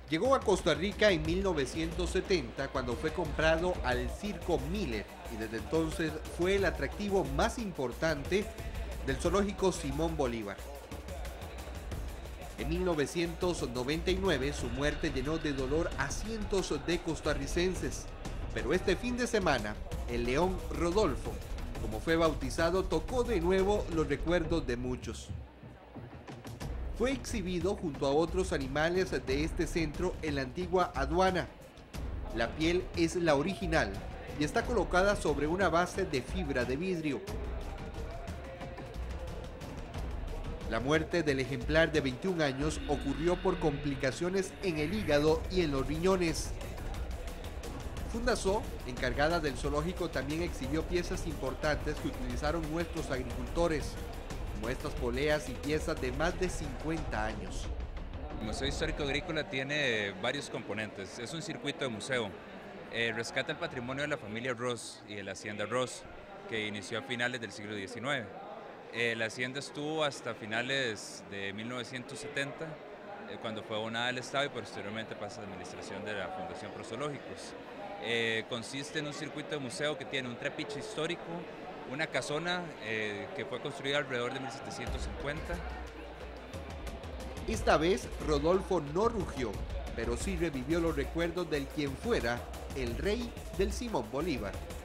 Llegó a Costa Rica en 1970 cuando fue comprado al Circo Miller y desde entonces fue el atractivo más importante del zoológico Simón Bolívar. En 1999 su muerte llenó de dolor a cientos de costarricenses, pero este fin de semana el león Rodolfo, como fue bautizado, tocó de nuevo los recuerdos de muchos. Fue exhibido junto a otros animales de este centro en la antigua aduana. La piel es la original y está colocada sobre una base de fibra de vidrio. La muerte del ejemplar de 21 años ocurrió por complicaciones en el hígado y en los riñones. Fundazoo, encargada del zoológico, también exhibió piezas importantes que utilizaron nuestros agricultores, como estas poleas y piezas de más de 50 años. El Museo Histórico Agrícola tiene varios componentes. Es un circuito de museo. Rescata el patrimonio de la familia Ross y de la hacienda Ross, que inició a finales del siglo XIX. La hacienda estuvo hasta finales de 1970, cuando fue abonada al Estado y posteriormente pasa a la administración de la Fundación Prozoológicos. Consiste en un circuito de museo que tiene un trapiche histórico, una casona que fue construida alrededor de 1750. Esta vez Rodolfo no rugió, pero sí revivió los recuerdos del quien fuera el rey del Simón Bolívar.